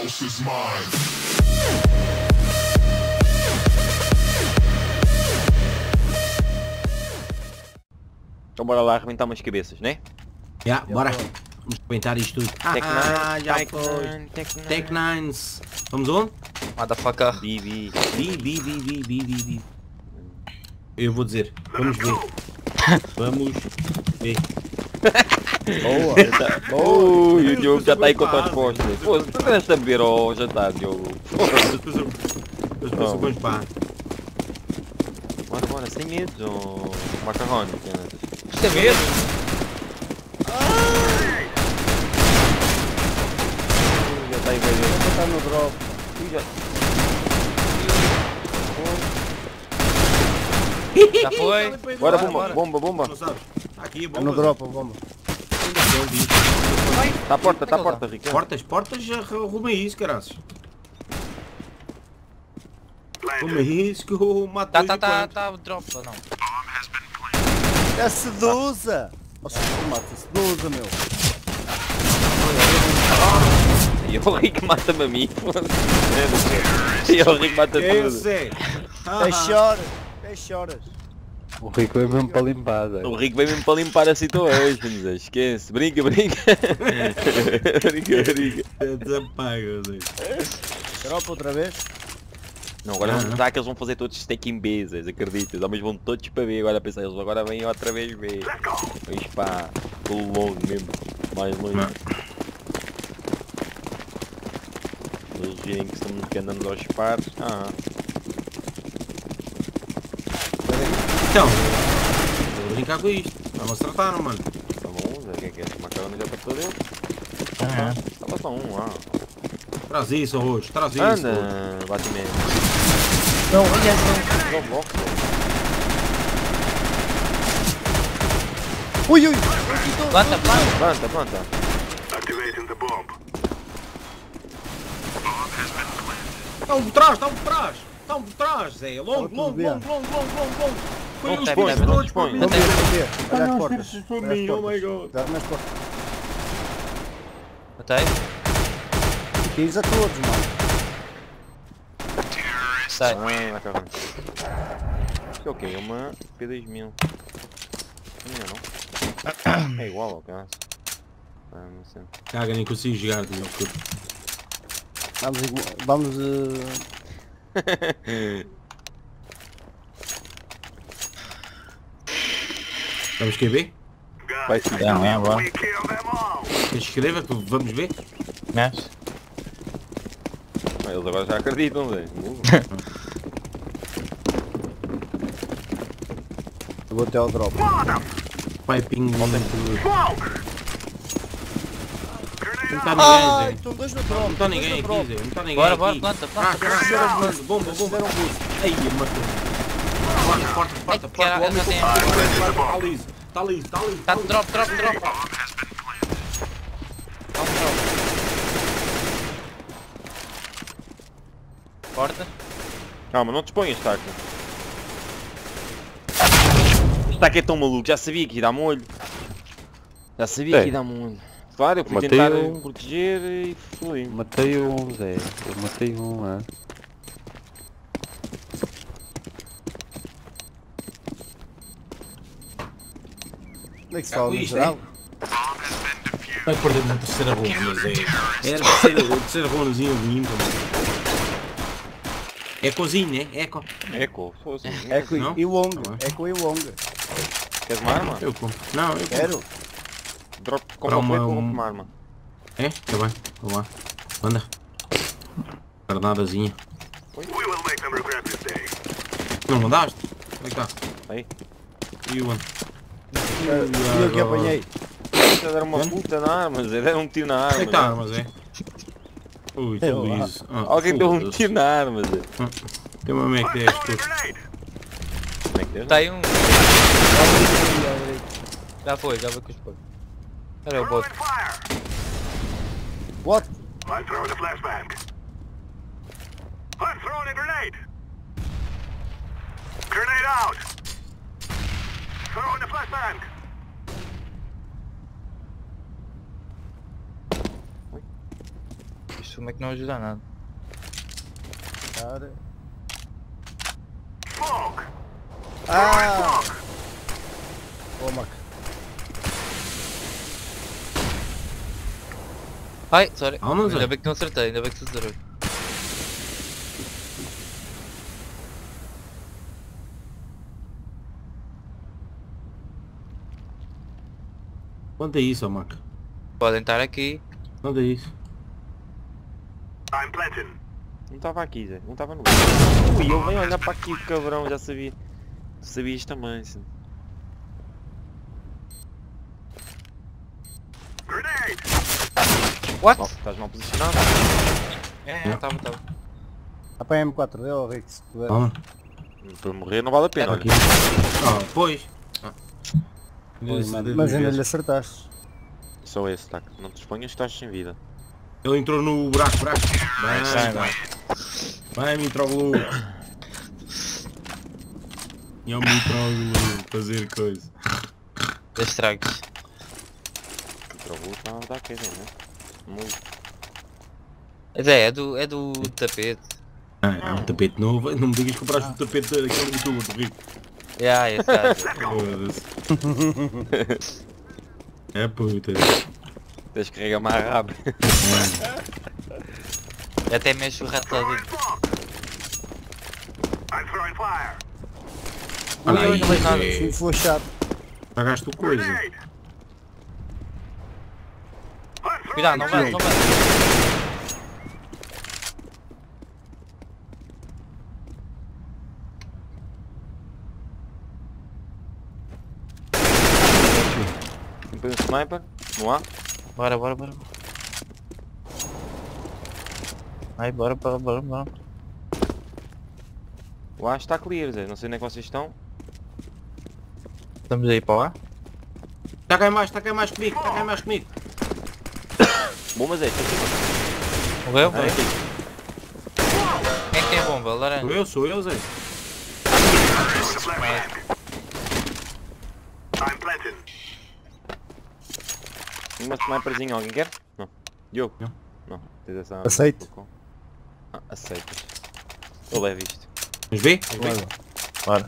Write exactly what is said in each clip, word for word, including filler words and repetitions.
house is mine. Então bora lá arrebentar umas cabeças, né? Já, yeah, bora. Vamos arrebentar isto tudo. Tech Ah, nine, já Tech foi. nine, Tech nine. Tech Nines. Vamos onde? Motherfucker. B, B. B, B, B, B, B, B, B. Eu vou dizer. Vamos ver. Vamos ver. Boa! Oh, e o Diogo já está aí com as respostas. Pô, tu tens a beber ao jantar, Diogo. As pessoas vão para. Bora, bora, sem medo, oh, macarrone. Isto é medo? Já está aí, velho. Vou botar no drop. Já foi? Bora, bomba, bomba, bomba. Não sabes? Aqui, É bomba. no drop a bomba. Está à porta, está à porta, Ricardo. Portas, portas, já arruma isso, caraças. Arruma isso que eu mato Tá, dois tá, tá, enquanto. tá, drop ou não? É seduza! Nossa, mata seduza, meu. E o Rico mata-me a mim. E o Rico mata Eu tudo. sei. dez horas, dez horas. O Rico é mesmo para limpar, Zé. O Rico veio mesmo para limpar a situação, Zé. Esquece. Brinca, brinca. Brinca, brinca. Desapaga, Zé. Drop outra vez. Não, agora Ah, vamos não. dar que eles vão fazer todos stack em B, Zé, acreditas? Mas vão todos para B, agora a pensar, eles agora vêm outra vez B. Vamos para o longo mesmo, mais longe. Não. Eles virem que estamos que andamos aos pares. Ah, Então, vou brincar com isto. Vamos acertar, mano. tá bom, Zé, o que é que é? Esse macarrão já passou dele? Ah, Estava só um, ah. Traz isso, Arroz. Traz isso. Anda, Arrojo. bate mesmo. não, olha, não. Não, volta. Ui, ui! Planta, planta. Planta, planta. Está um por trás, está um por trás. Está um por trás, Zé. Longo, Tá tudo longo, bem. longo, longo, longo, longo, longo. Põe Não os tem, dois, não tem, dois, não põe tem. os Vamos dois. ver, vamos ver. Olha as não, portas. esqueces para Olha mim, as oh my portas. God. Dá nas portas. Matei? Tiros a todos, mano. Sai. Ah, macarrão. Isto é o quê? É uma P dois mil. Não é não? É igual ao caso. Ah, não sei. Caga, nem consigo jogar, meu puto. Vamos, igual- vamos uh... Vamos escrever? Vai sim. Não, é agora. Escreva, que vamos ver. Mexe. Eles agora já acreditam, Zé. Eu vou até ao drop. Piping. Não está Ai, ninguém, Zé. estão dois no drop. Não está dois ninguém no aqui, drop. Zé. Não está ninguém Bora, aqui. bora, planta, Ah, planta. ah, ah, bomba, bomba. Fizeram um boost. Aí, matou. Porta, porta, porta, que era- porta. O homem já tem- está liso. Está liso, está liso. Tá, drop, drop, drop. Drop, drop. Porta. Calma, não te exponhas, Taco. Este Taco é tão maluco, já sabia que ia dar molho. Já sabia É. que ia dar molho. Claro, eu fui Matei tentar um. proteger e fui. Matei um, Zé. Eu matei um, ah. Como é que se Cá fala com no isto, geral? Vai perder na terceira ronda, Zé. Era a terceira, a terceira rondazinha limpa, mano. É cozinha, né? Eco. Eco, se fosse. Eco Não? e Wong. Tá bem. Eco e Wong. Queres uma arma? Eu compro. Não, eu compro. Quero. Drop, Para compra o uma- uma, um- uma arma. É? Tá bem. Vamos lá. Manda. Granadazinha. Não mandaste? Onde é que está? Aí. E o ano? E eu que apanhei. Deram uma puta na arma, Zé. Deram um tiro na arma. Onde é que está a Zé. arma, Zé? Ui, Eu tu lá. liso. Ah, Alguém deu um foda-se. tiro na arma, Zé. Tem uma Mac dez, tu. Como é que deu? Tá aí um. Já foi, já foi com os poucos. Era o bot. What? I'm throwing a flashbang. I'm throwing a grenade. Grenade out. Throwing a flashbang. este filme é que não ajuda a nada. Cara. Smoke. Ah! Boa, Marco. Ai, sorry. Calma, Zé. Ainda bem que não acertei, ainda bem que se acertou. Quanto é isso, ó, Mac? Podem estar aqui. Quanto é isso? I'm planting. Não estava aqui, Zé. Não estava no Ui, ele vem olhar para aqui, cabrão. Já sabia. Sabias também, sim. Grenade. What? Mal, estás mal posicionado. É, é, estava, estava. Apanha M quatro D, ó Rick, se puder. Calma. Para morrer não vale a pena, olha. Aqui. Ah, pois. Ah. Pois, mano, mas ainda lhe acertaste. Só esse, tá? Não te exponhas que estás sem vida. Ele entrou no buraco, buraco. Vai, Vai, vai. Vai, Mitroglou. E é o Mitroglou fazer coisa. Dois estragos. Para o Blue está a dar queda, né? Muito. Mas é, é do, é do tapete. Ah, é um tapete novo. Não me digas que compraste o tapete daquele youtuber do Rico. Yeah, esse gajo. Foda-se. É puta. Tens que carregar mais rápido. Até mesmo o rato lá Throwing dentro. smoke. I'm throwing fire. Olha Ui, ui, aí, não vejo nada. Zé. Fui flashado. Pagaste o coisa. Grenade. I'm throwing Cuidado, não vai, grenade. não vai. Depois um sniper. Não há? Bora, bora, bora. Ai, bora, bora, bora, bora. O A está clear, Zé. Não sei onde é que vocês estão. Estamos aí para lá? Está cá em baixo, está cá em baixo comigo, está cá em baixo comigo. Bom, mas é, está aqui. Morreu? Ah, é Morreu. aqui. Quem é que tem a bomba? Sou Laranja. eu, sou eu, Zé. Throwing the flashbang. I'm planting. Uma sniperzinha, alguém quer? Não. Diogo? Não. Não. Tens essa... Aceito. Ah, aceitas. Eu levo isto. Mas vê? Olha. Bora.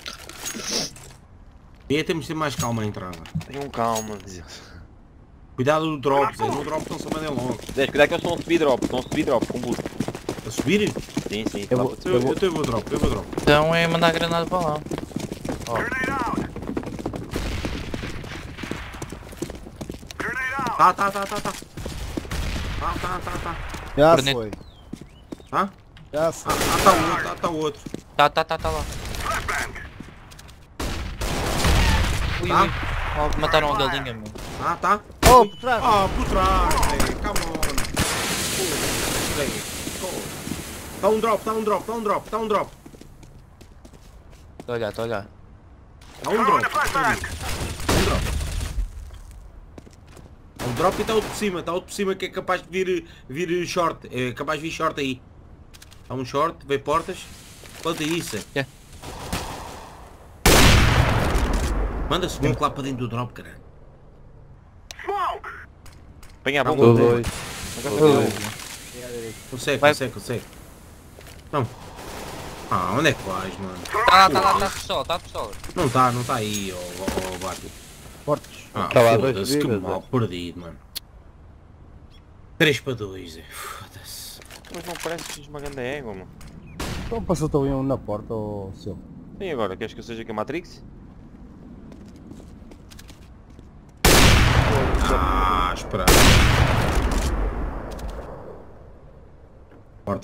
E temos de ter mais calma a entrada. Tenham calma, Zé. Cuidado do drop, Zé. No drop estão-se a mandar logo. Zé, cuidado que eles estão a subir drop. Estão a subir drop com boost. A subir? Sim, sim. Eu lá vou- para- Eu, eu, eu vou drop, eu vou drop. Então é mandar a granada para lá. Grenade out. Grenade out. Tá, tá, tá, tá, tá. Tá, tá, tá, tá. Já Corneto. foi. Tá? Já Ah, foi. ah, tá o outro, ah, tá o outro. Tá, tá, tá, tá lá. Flashbang. Ui, Tá? ui. Oh, mataram a galinha, meu. Ah, tá? Oh, por trás. Ah, por trás, Zé. Come on. Zé. Tá um drop, tá um drop, tá um drop, tá um drop. Estou a olhar, estou a olhar. Tá um Throwing drop. the flashbang. Tá um drop. Tá um drop e tá outro por cima, tá outro por cima que é capaz de vir, vir short. É capaz de vir short aí. Tá um short, vê portas. Quanto é isso? Zé? Yeah. Manda smoke lá para dentro do drop, caralho. Smoke. Apanha a Tá bomba. Tô bom. dois. Consegue, Vai. consegue, consegue. Não. Ah, onde é que vais, mano? Tá lá, tá lá, tá a pistola, tá a pistola. Não tá, não tá aí, ó, ó, ó Bati. Fortes. Ah, Tá lá dois foda-se, que vidas, mal perdido, mano. três para dois, é. Foda-se. Mas não parece que uma grande égua, mano. Então passou-te ali um na porta, ou seu. E agora? Queres que eu seja que a Matrix? Ah, espera. Porta.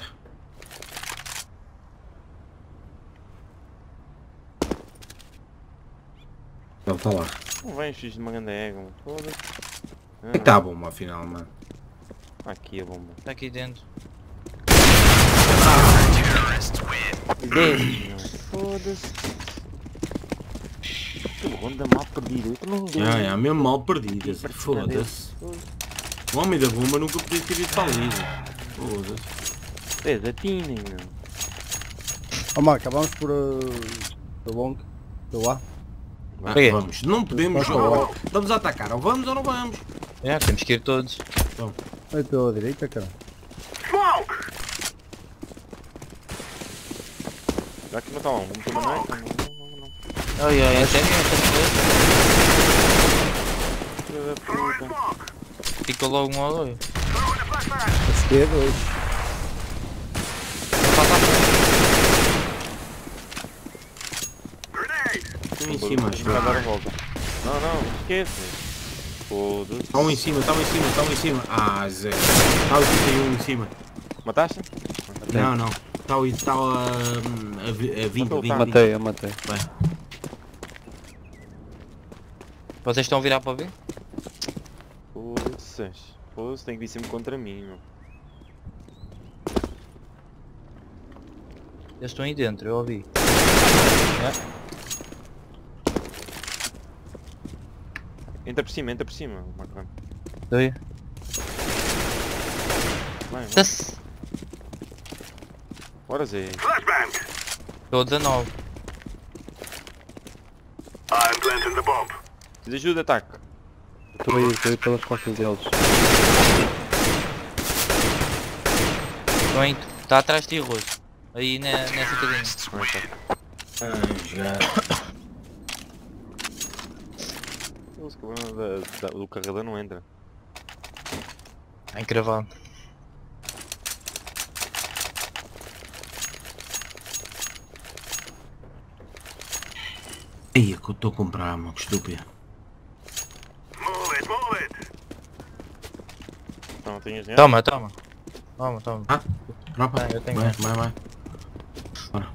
Ele está lá. Não vem fiz de uma grande égua, mano. Foda-se. Onde é que está a bomba, afinal, mano? Ah, aqui a bomba. Está aqui dentro. dez, não. Foda-se. Que ronda mal perdida. Eu não dei. Ah, é, mesmo mal perdido, esse. Foda-se. O homem da bomba nunca podia ter ido para ali. Foda-se. dez, atinem, meu. Ó Marco, vamos por... Uh, do long. Do A. Ah, Peguei. vamos, não podemos. Vai para Ou, vamos a atacar, ou vamos ou não vamos. É, temos que ir todos. Eu estou à direita, cara. Já que matar um, vamos tomar não é? Não, não, não, não. Ai ai, é sério? Filha da Throwing puta. smoke. Fica logo um ou dois. Throwing a flashbang. A esquerda hoje. Grenade. Estão em cima, acho Vai eu. dar a volta. Não, não, esquece. Foda-se. Estão um em cima, estão em cima, estão em cima. Ah, Zé. Está oitenta e um em cima. Mataste? Não, não. Está a, está a, a, vi- a vinte, Matou, vinte, tá. vinte. Matei, eu matei. Vai. Vocês estão a virar para ver? Foda-se. Foda-se, tem que vir sempre contra mim, meu. Eles estão aí dentro, eu ouvi. Entra por cima, entra por cima, Macron. Doi. Vai, vai. Tá-se. Bora, Zé. Flashbang. Estou a dezanove. I'm planting the bomb. Preciso de ajuda, ataque. Estou aí, estou aí pelas costas deles. Estão aí. Está atrás de ti, Rojo. Aí ne, nessa casinha. Não, ataque. Ah, já. O problema da, da, do carregador não entra. Está encravado. Ai, é que eu estou a comprar, mano, que estúpido. Move it, move it. Não, tinhas dinheiro? Toma, toma. Toma, toma. Ah, tropa. Ah, eu tenho vai, mais. vai, vai. Bora.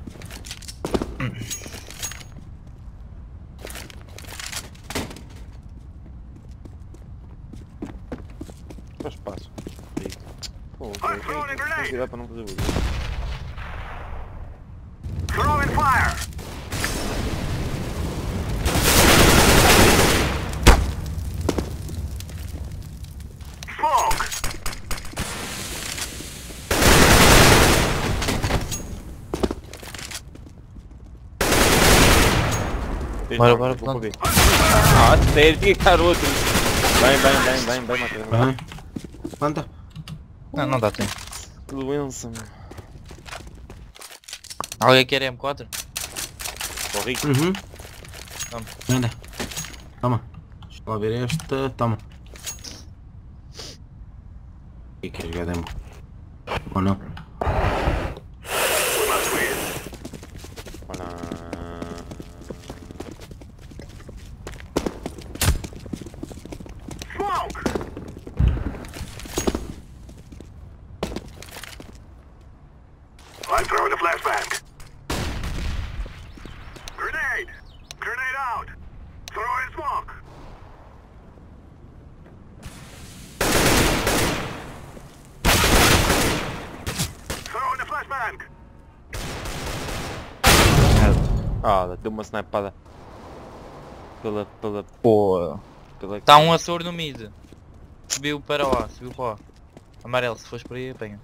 Faz espaço. Aí. Pô, I'm Zé, throwing a tem que grenade. cuidar para não fazer barulho. Throwing fire. Smoke. Tens Bora, não, bora, vou planta. para ver. Ah, sério, tinha que estar outro. Bem, bem, bem, bem, bem, Macron. Vai. Planta. Não, não dá tempo. Que doença, meu. Alguém quer M quatro? Tô rico. Uhum. Toma. Anda. Toma. Deixa lá ver esta. Toma. E que é demo? Ou não? Olha. Smoke. I'm throwing a flashbang. Grenade. Grenade out. Throwing smoke. Throwing a flashbang. Ah, deu uma snipada. Pela, pela, Pô. pela... Está um Açor no mid. Subiu para lá, subiu para lá. Amarelo, se fores por aí, apanha.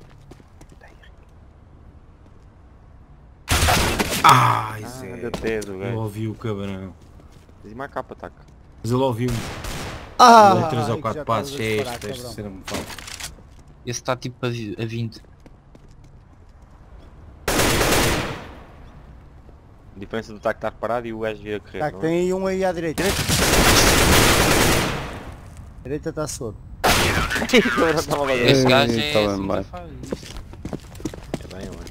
Ai, Ah, Zé. deu teso, Eu velho. ouvi o cabrão. Diz uma capa, ataque. Mas ele ouviu-me. Ah! Deu três ou ai, quatro já passos. estavas a É disparar, este, este cabrão. cena me fala. Esse está tipo a vi- a vinte. A diferença do taco estar parado e o gajo vir a correr. Tá, não é? tem aí um aí à direita. Direita está solto. Agora estava lá dentro. Esse gajo Ei, é tá bem, assim vai. que faz isto. É bem, mano.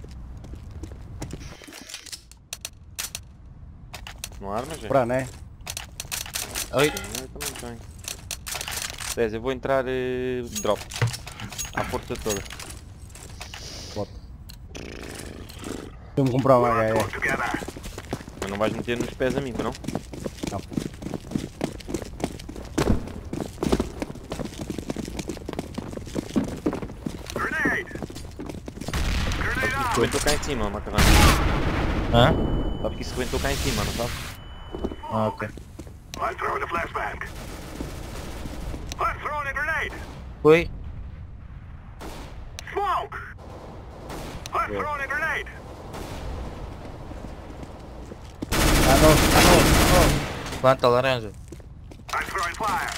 Não há armas, gente? Pra, né? Oi, Eu também tenho. dez, eu vou entrar eh, drop. À porta toda. Vamos comprar uma H Work E. together. Mas não vais meter nos pés a mim, não? Não. Grenade. Grenade out. Rebentou cá em cima, macarrão. hã? Sabe que isso rebentou cá em cima, não sabe? Ah, ok. I'm throwing a flashbang. I'm throwing a grenade. Foi? Smoke. I'm throwing a grenade. Ah não, ah não, ah Planta laranja. I'm throwing fire.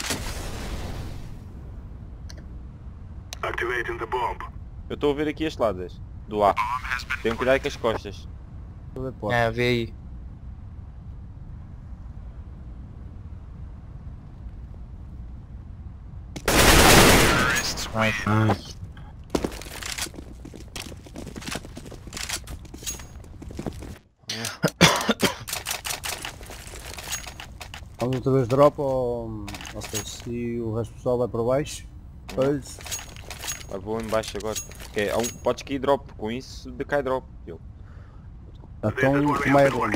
Activating the bomb. Eu estou a ver aqui este lado, Zé. Do A. Tenham cuidado com as costas. Estou a ver porta. É, vê aí. Nice. Nice. Vamos outra vez drop ou... Ou seja, se o resto do pessoal vai para baixo. Pois. Eu vou em baixo agora. Porque é um, podes cair drop, com isso decai drop. Eu. Então, como é a bomba?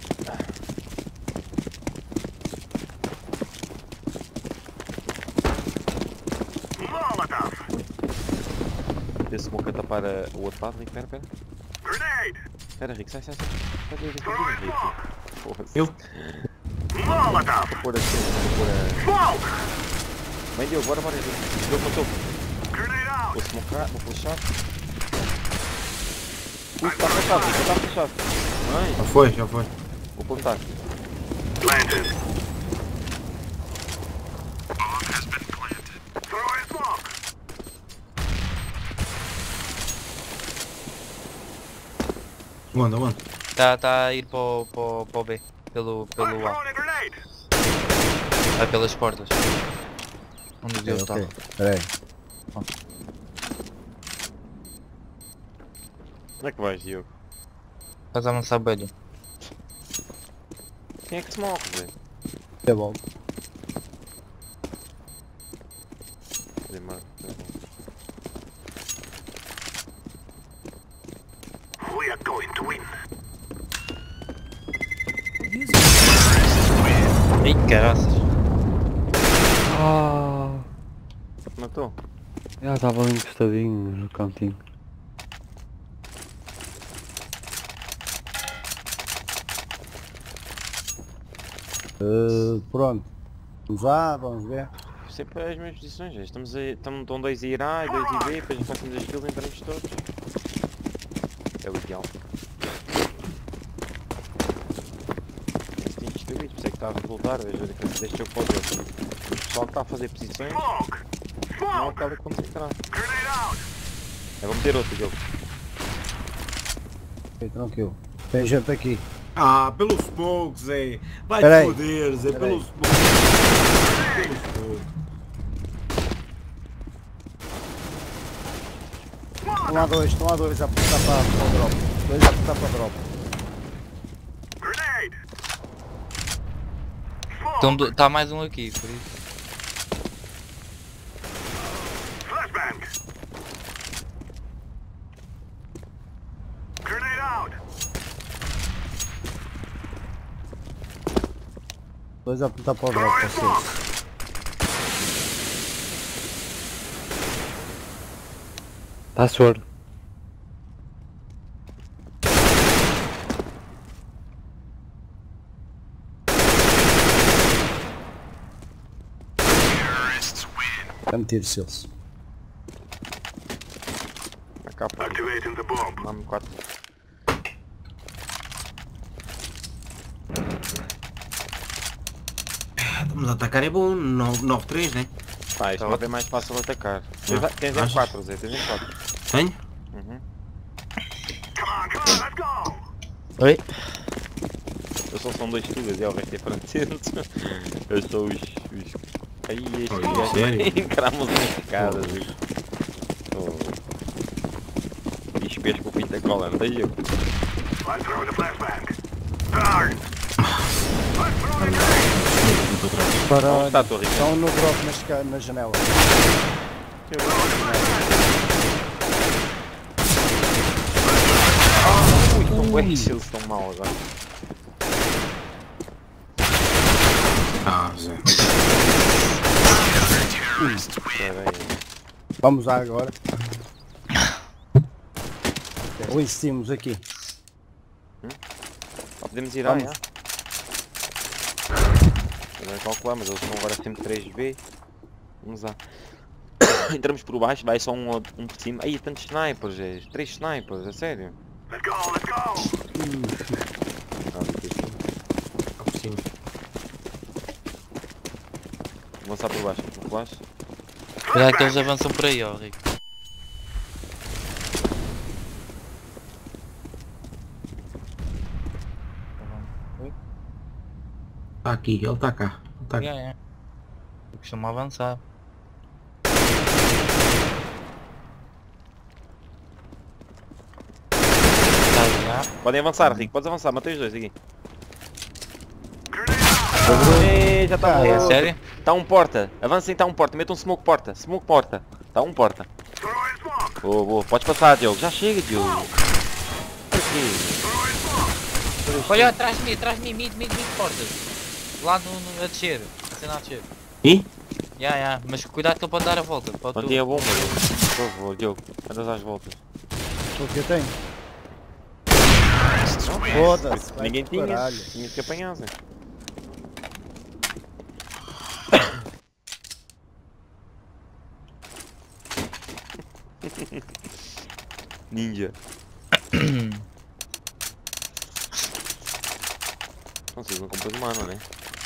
Molotov. Esse smoke a tapar a- o outro lado, Rico, pera, pera. Grenade. Pera, Rico, sai, sai, sai. Sai daí, sai daí, Rico. Porra-se. Eu? Molotov. Vou pôr assim, vou pôr a... Smoke. Vem, Diogo, bora, bora. Diogo, matou. Grenade out. Vou smokear, vou puxar. Ui, está fechado, Rico, está fechado. Mãe, Já foi, já foi. vou plantar. Planted. Throwing smoke. Onde, onde? Tá, tá a ir para o, para o, para o B. Pelo, I'm pelo A. throwing a grenade. Vai pelas portas. Onde o Diogo Ok, estava. espera aí. Onde é que vais, Diogo? Estás a avançar velho. Quem é que smoke, velho? É bom. Demar, We are going to win. Ih, caraças. Ah, matou? já estava ali encostadinho no cantinho. Uh, pronto. Vamos lá, vamos ver. Sempre as mesmas posições, já. Estamos a, estamos, estão dois a ir A e dois a ir B, depois passamos as filas e entramos todos. É o ideal. Tem destruído, por isso é que está a resultar, veja, deste jogo para o outro. O pessoal que está a fazer posições Smoke. não Smoke. acaba de concentrar. Grenade out. Eu vou meter outro jogo. Ok, tranquilo. Tem gente aqui. Ah, pelo smoke, Zé. Vai Peraí. te foder, Zé, Peraí. pelo smoke. Pelo smoke. Estão lá dois, estão lá dois a apontar para, para o drop. Dois a apontar para o drop. Grenade. Então Smoke. está mais um aqui, por isso. Flashbang. Grenade out. Dois a apontar para o drop, Throwing vocês. smoke. Está sordo. A meter selos. A capa, Activating the bomb. dá-me quatro. Estamos a atacar, é bom. nove três, né? Pá, isto vai é mais fácil de atacar. Tens, Ah, tens achas? M quatro, Zé, tens M quatro. Tenho? Uhum. Come on, come on, let's go. Oi? Eu só são dois tugas e é o resto é francês. Eu sou os... os... Aí estes Olha, gajos sério? encaramos nas escadas. Oh. E espês com o pinto da cola, não tem jogo. I'm throwing a flashbang. Darn. I'm throwing a grenade. Onde Para... está a torre? Estão no drop na, esca- na janela. Ui, eles estão mal agora. Ah, Zé. Espera aí. Vamos lá agora. Ou insistimos aqui. Só podemos ir lá, Vamos. já. Agora calcular, mas eles são agora sempre três B. Vamos lá. Entramos por baixo, vai só um, um por cima. Aí, tantos snipers, é. Três snipers, a sério. Let's go, let's go. Ah, difícil. Cá por cima. Vou lançar por baixo, por baixo. Cuidado que eles avançam por aí, ó Rico. Está aqui, ele está cá. Ele tá aqui. Yeah, yeah. Eu costumo avançar. Tá, já. Podem avançar, Rico, podes avançar, matei os dois aqui. Grenade Ei, já está Ah, É morto. sério? Está um porta, avancem, está um porta, metam um smoke porta, smoke porta. Está um porta. out. Throwing smoke. Boa, boa, podes passar, Diogo, já chega, Diogo. Por quê? Throwing smoke. Olha, atrás de mim, atrás de mim, mid, mid, mid, portas. Lá no, no, a descer, a cena a descer. E? Ya, ya, mas cuidado que ele pode dar a volta. Pode Não tu- tinha bomba, Diogo. Por favor, Diogo, andas às voltas. O que eu tenho? Foda-se. vai Ninguém pro tinha, caralho. tinha que apanhassem. Ninja. Não sei, não compras humano, né?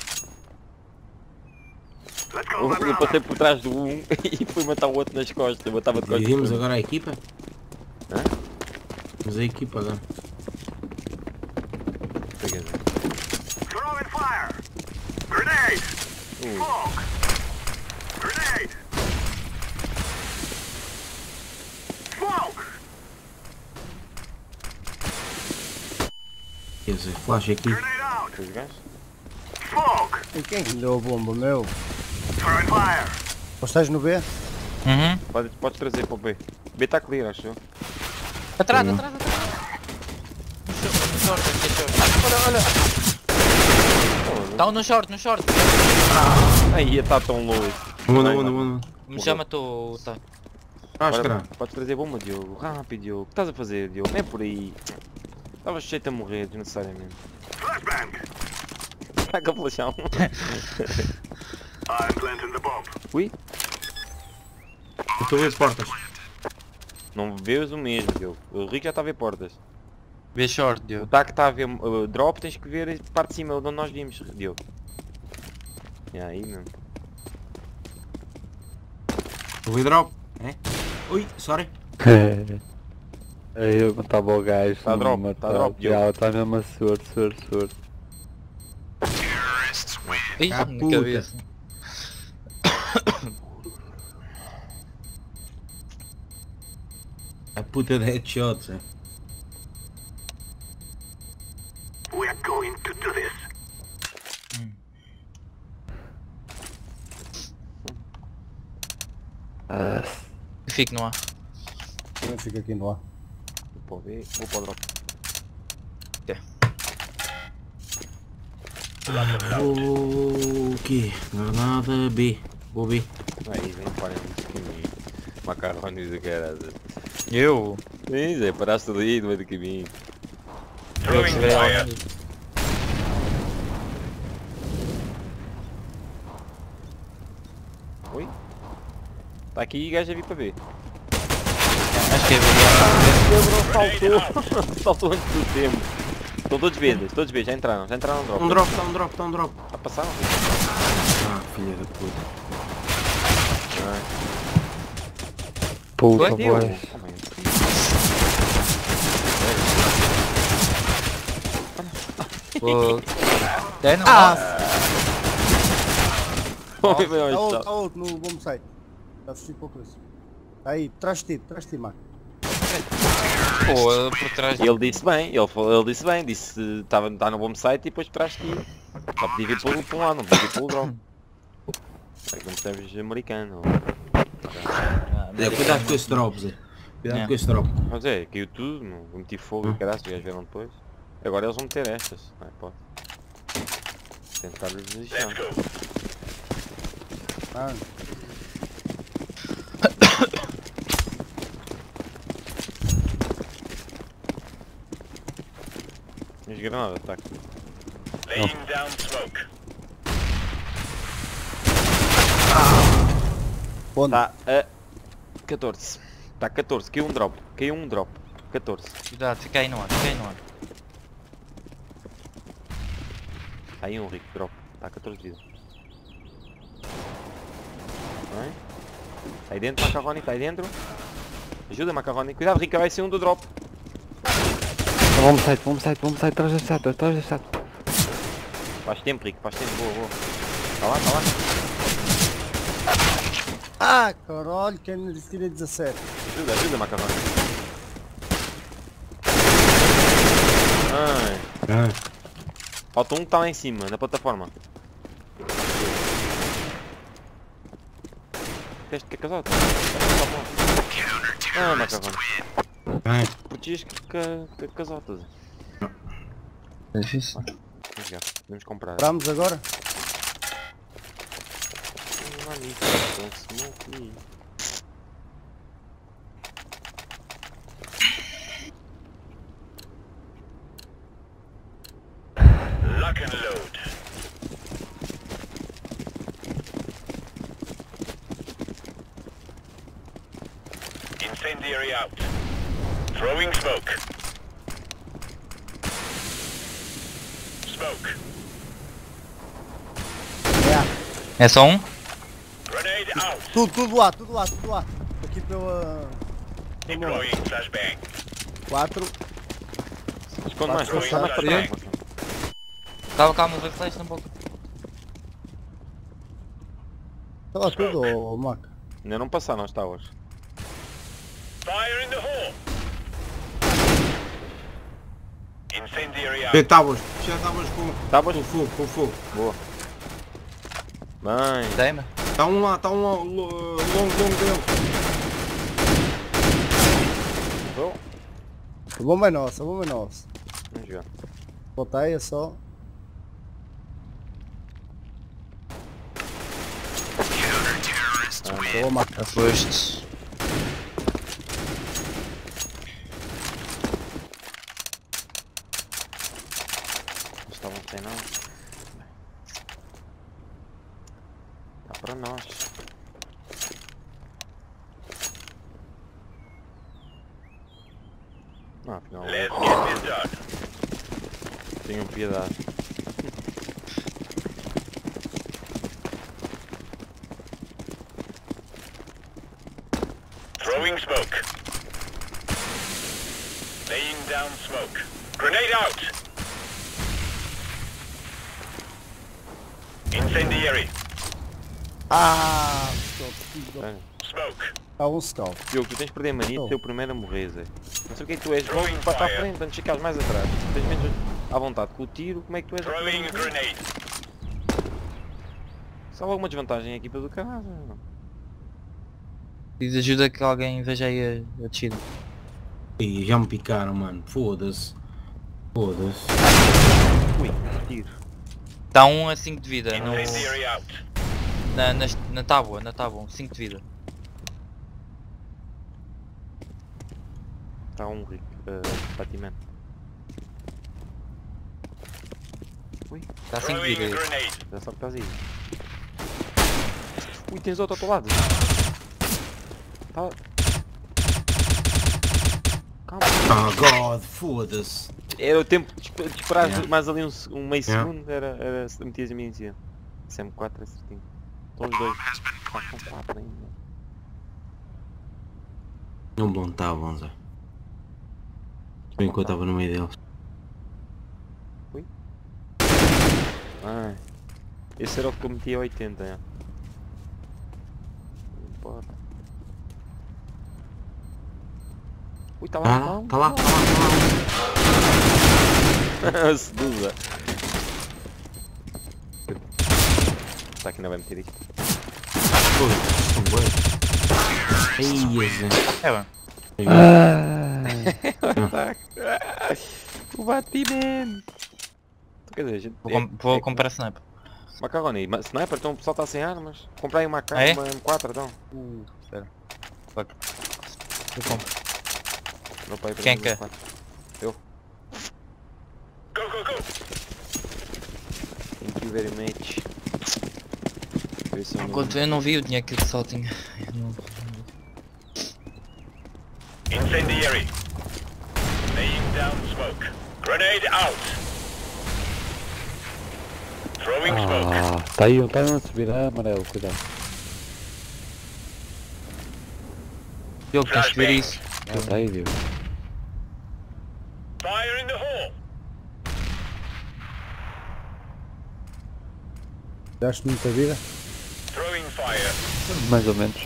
Let's go, Eu, eu Manuel. passei por trás do um e fui matar o outro nas costas. Eu matava de costas. Dividimos agora a equipa? Hã? Temos a equipa agora. Throwing fire. Grenade. Ui. Smoke. Grenade. Smoke. Quer dizer, flash aqui. Grenade out. Três gajos? Smoke. E quem me deu a bomba, meu? Throwing fire. Ou estás no B? Uhum. Pode, podes trazer para o B. B está clear, acho eu. Atrás, atrás, atrás. No short, aqui é short. Olha, olha. Tá um no short, no short. Aí está tão low esse. Uma, Vai, uma, vai. uma. Me chama tu, tá. Ah, Agora, escravo. podes trazer bomba, Diogo. Rápido, Diogo. O que estás a fazer, Diogo? Não é por aí. Estavas cheio a morrer, desnecessariamente. Flashbang. Está com a flechão. I'm planting the bomb. Ui. Eu estou a ver as portas. Não vês o mesmo, Diogo. O Rico já está a ver portas. Vê short, O Diogo. Tac está a ver uh, drop, tens que ver a parte de cima onde nós vimos, Diogo. E aí, mesmo. O ver drop. É? Ui, sorry. Aí eu matava o gajo. Tá não drop, me tá matava. drop, Diogo. Já, tá mesmo a suor, suor, suor. Ih, Ah, na puta. cabeça. A puta de headshots, é. We're going to do this. Ah, Fico no ar. Também fica aqui no ar. Vou para o B, vou para o drop. O quê? Granada B. Vou B. Aí, vem para caminho. Macarrones e caralho. Eu? Sim, Zé, paraste ali no meio do caminho. Eu que veio lá. Oi? Está aqui e gajo a vir para B. Acho que é Quebrou, saltou. Saltou antes do tempo. Estão todos verdes, todos verdes, já entraram, já entraram no drop. Um drop, tá um drop, tá um drop. Já passaram? Ah, filha da puta. puta, Foi? Deu. boy. Calma aí. Pô. Tem no Ah! Foi, foi, Está onde outro, está? está outro no bomb site. Está a fugir para o coisa. Está aí, traz de ti, traz de ti, Marco. Pô, por trás. Ele disse bem, ele, falou- ele disse bem, disse estava tá no bom site e depois traz de ti. Só podia vir pelo, por um lado, não podia vir pelo drop. É que não percebes americano. Ah, É, cuidado com esse drop, Zé. Cuidado É. com esse drop. Mas é, caiu tudo, meu. Vou meter fogo e caralho, os gajos viram depois. Agora eles vão meter estas, não é, pode. Tentar desistir. Ah, As granadas, tá. Laying down smoke. onde? Tá a catorze. Tá catorze, caiu um drop, caiu um drop. catorze. Cuidado, fica aí no ar, fica aí no ar. Aí um rico drop, tá catorze vidas. Bem. Tá aí dentro, Macarroni, tá aí dentro. Ajuda, Macarroni. Cuidado, Rica, vai ser um do drop. Vamos site, vamos site, vamos site, atrás da estátua, atrás da estátua. Faz tempo, Rico, faz tempo, boa, boa. Tá lá, tá lá. Ah, caralho, quem me disse que tirei dezassete? Ajuda, ajuda, macarrão. Ai. Ah, Falta um que tá lá em cima, na plataforma. Teste que é casado. Ah, macarrão. ah. Proteges que que casotas. É difícil. Vamos jogar, vamos comprar. Paramos agora? Não há nisso, tem um smoke aí. Lock and load. Incendiary out. Throwing smoke. Smoke. É, É só um? Grenade out. tudo, tudo lá, tudo lá, tudo lá. Aqui pela... pela Deploying flashbang. quatro. Esconde mais, Passa, esconde mais para trás. passa. Calma, calma, vou flash na boca. Está lá tudo, ô Mac. Ainda não passaram as towers. Fire in the hole. Incendiary out. Vê tábuas, já tábuas com, Tábuas? com fogo, com fogo. Boa. Bem. Tem-me? Está um lá, está um lá, lo- longo, longo dele. Vou. A bomba é nossa, a bomba é nossa. Vamos jogar. Botei, é só. Boa, Mac. Já foste. Eles estavam sem nada. Dá para nós. Não, afinal. Let's get this done. Tenham piedade. Throwing smoke. Laying down smoke. Grenade out. Incendiary. Ah, stop. Bem. Smoke. Há um stop. Diogo, tu tens de perder mania de Oh. ser o primeiro a morrer, Zé. Não sei o que é que tu és. Vamos Throwing para a fire. frente, antes de ficares mais atrás. Tens menos à vontade com o tiro, como é que tu és? a Throwing primeiro a a morrer? grenade. Só alguma desvantagem a equipa do carro? Não. Preciso de ajuda que alguém veja aí a, a descida. Ih, já me picaram, mano. Foda-se. Foda-se. Ui, tiro. Está um a cinco de vida. No, Incendiary out. na, na, na tábua, na tábua, cinco de vida. Está um rico. Uh, batimento. Ui, Está cinco de Throwing a vida. grenade. já sabe que estás aí. Ui, tens outro ao teu lado. Tá. Calma. Ah, God, foda-se. Era o tempo de esp- de esperar Yeah. mais ali um, se- um meio Yeah. segundo, era, era se metias a minha em cima. S M quatro é certinho. Estão os dois. Ah, são quatro ainda. Não blontavam, Zé. Bem que eu estava no meio deles. Ah, esse era o que eu metia a oitenta, é. Não importa. Ui, tá lá, Tá tá lá, lá. tá lá, tá lá, tá lá. Seduza. Será que ainda vai meter isto? Foda-se, são bué. Ei, Zé. É bem. O batimento! Quer dizer, a gente... Vou, com, vou comprar sniper. Macarroni, ma- sniper, então o pessoal está sem armas. Comprei uma A K, Ah, é? uma M quatro, então. Uh, espera. Fuck. Eu compro. Não pai, para Quem mim, quer? M quatro. Eu. Go, go, go. Thank you very much. Esse é o meu- Enquanto eu não vi o dinheiro que ele só tinha. Eu não... Incendiary. Laying down smoke. Grenade out. Throwing smoke. Ah, tá aí, um tá aí a subir, ah, amarelo, cuidado. Diogo, tens que ver isso. Ah, tá aí, viu? Fire in the hole. Gasto muita vida. Throwing fire. Mais ou menos.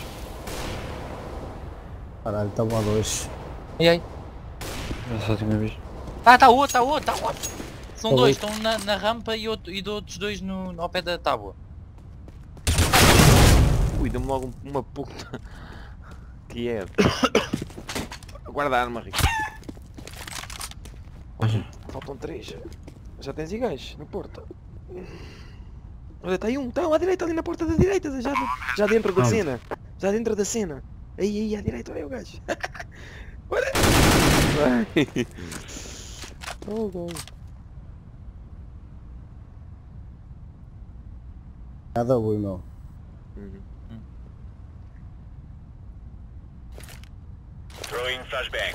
Caralho, estão a dois. Ai ai. Eu só tinha visto. Ah, tá outro, tá outro, tá outro. São Tá dois, outro. estão na, na rampa e, outro, e de outros dois no, ao pé da tábua. Ui, deu-me logo uma puta. Que é? Guarda a arma, Rico. Faltam três. Já tens gajos na porta. Olha, está aí um, está um à direita ali na porta da direita, já, já dentro da Onde? cena. Já dentro da cena. Aí, aí, à direita, olha aí o gajo. Olha. Vai. Oh, God. Nada bom, meu. Uhum. Throwing flashbang.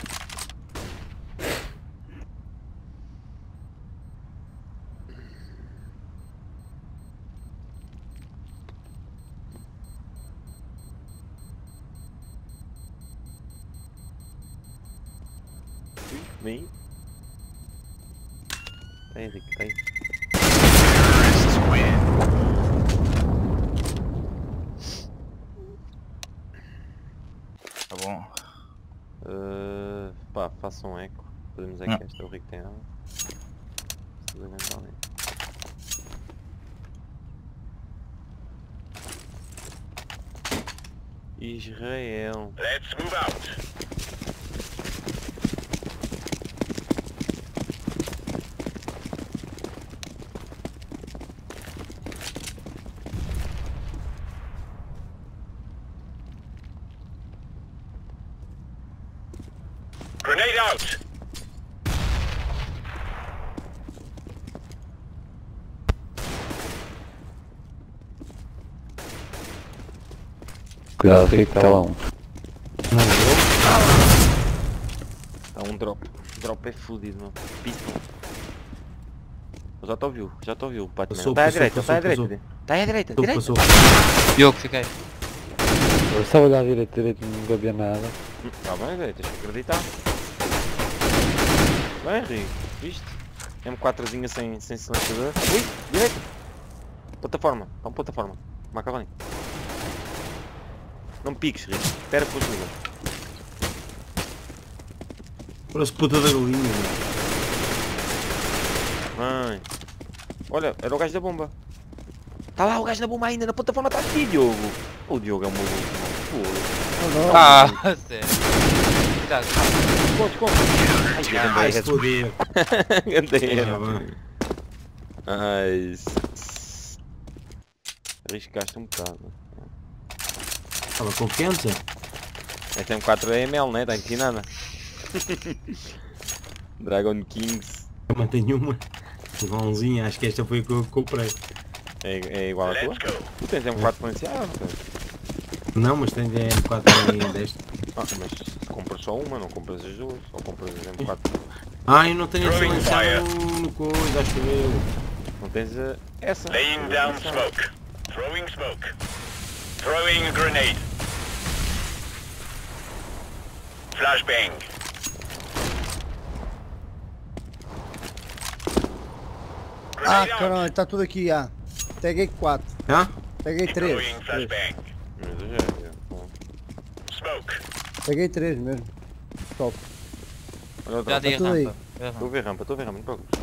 Vem. Tá aí, Rico, tá aí. Tá bom. Uh, pá, faça um eco. Podemos é Não. que este é o Rico tem ela. Eventualmente. Israel. Let's move out. Grenade out. Cuidado, Rico, está lá um. Tá um drop. Drop é fudido, meu. Pistol. Eu já te ouviu, já te ouviu, Batman. Passou, Tá à passou, direita, tá à passou, direita. Tá à direita, Passou, direita. passou. Diogo, fiquei. Eu estava a olhar direito, direito, não havia nada. Hum, Tá bem, velho, tens que acreditar. Bem, Rico, viste? M quatrozinha sem, sem silenciador. Ui, direita. Plataforma, tá uma plataforma. Macarroni. Não me piques, Rico. Espera por ajuda. Parece puta da galinha, meu. Mãe. Olha, era o gajo da bomba. Tá lá o gajo da bomba ainda, na plataforma tá aqui, Diogo. O Diogo é um maluco. Ah, sério. Cuidado. Conte, conte. Ai, Ai, gandei se essa. foder. Gandei Ah, essa. vai. Ai, s- arriscaste um bocado. Estava confiança? Esta M quatro é M L, né? Está ensinada. Dragon Kings. Eu mantenho uma. Igualzinha, acho que esta foi a que eu comprei. É, é igual à tua? Let's go. Tu tens M quatro silenciado, cara. Não, mas tem M quatro e desta. Ah, mas compras só uma, não compras as duas. Ou compras as M quatro. Ah, eu não tenho Throwing silenciado no, no coisa, acho eu. Não tens a, essa. Laying down smoke. Throwing smoke. Throwing a grenade. Flashbang. Ah, Grenade out. caralho, está tudo aqui, ah. Peguei quatro. Hã? Peguei três. Throwing flashbang. Mas eu já, já. Bom. Smoke. Peguei três mesmo. Top. Olha o Já drop. dei a tudo aí. rampa. Dei a Estou a rampa. ver rampa, estou a ver rampa, não te preocupes.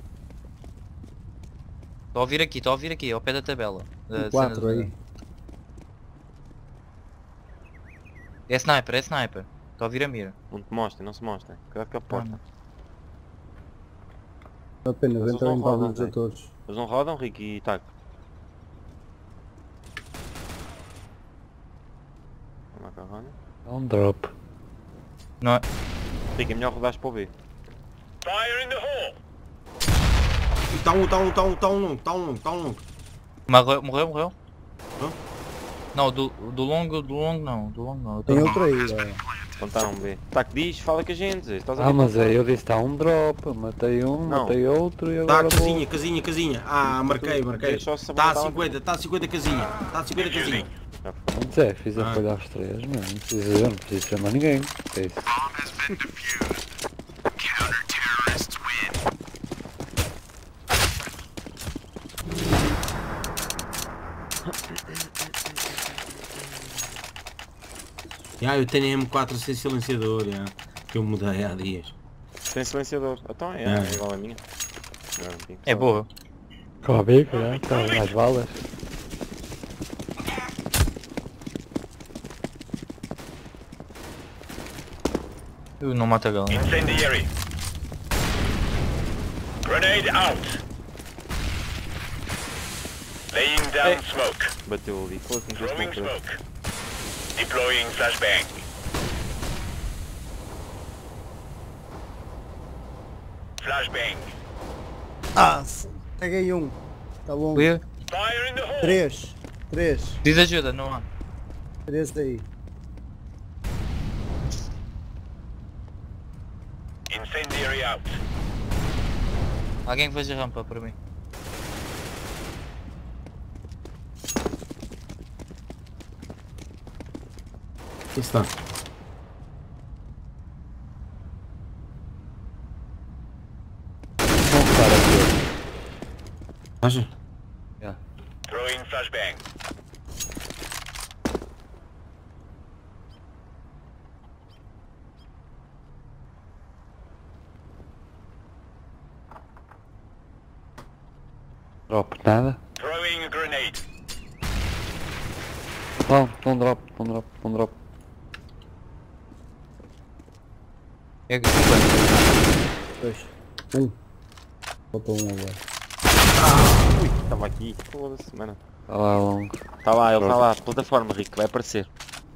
Estou a ouvir aqui, estou a ouvir aqui, ao pé da tabela. Da Um cena quatro do- aí. É sniper, é sniper. Estou a ouvir a mira. Não te mostrem, não se mostrem. Cuidado com a porta. Apenas Mas entram eles em não rodam, alguns né? atores. Eles não rodam, Rico, e taco. Macarrone. É um drop. Não é? Rico, é melhor rodares para o B. Fire in the hole. Está um, está um, está um, está um longo, está um longo, está um longo. Morreu, morreu, morreu? Hã? Não, do, do longo, do longo não, do longo não. eu tô- Tem outro aí, é. Contaram B. Taco, diz, fala com a gente. Estás a Ah, ver mas como é, fala? eu disse está um drop, matei um, Não. matei outro e Está agora a vou... casinha, casinha, casinha. Ah, marquei, marquei. Deixa só Está a saber- cinquenta, está a cinquenta casinha. Está a cinquenta casinha. Já foi. Não sei, fiz a Ah. folha aos três, mano. Não preciso, eu não preciso chamar ninguém. É isso. Ah, eu tenho M quatro sem silenciador, já, que eu mudei há dias. Tem silenciador. Então é, É. é igual a minha. Não, É boa. Com a bica, né? Com as balas. Eu não mato a galinha. Incendiary. Grenade out. Laying down smoke. bateu ali. Foda-se, não sei se Throwing não foi. smoke. Deploying flashbang. Flashbang. Ah, f- peguei um. Tá bom. Fui eu. Fire in the hole. Três. Três. Diz ajuda, não há. Três daí. Incendiary out. Alguém que veja rampa para mim. Aqui está. Vamos parar aqui. Acha? Throwing flashbang. Drop, nada. Throwing a grenade. Não, não drop, não drop, não drop. É que cinquenta. Dois. Um. Faltou um agora. Ui, estava aqui. Foda-se, mano. Está lá longo. Está lá, ele está lá. Plataforma, Rico, vai aparecer.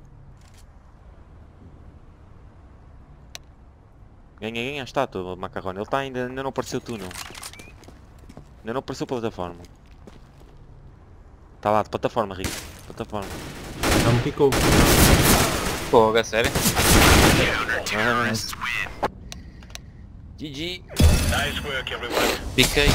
Ganha, ganha a estátua, Macarrone. Ele está ainda, ainda não apareceu túnel. Ainda não apareceu plataforma. Está lá, de plataforma, Rico. Plataforma. Já me picou. Pô, é sério? Ah, G G. Nice work, everyone. Piquei.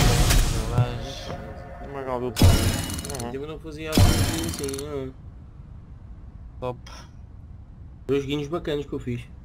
Uma galda. Eu não fazia algo assim, não. Top. Dois guinhos bacanas que eu fiz.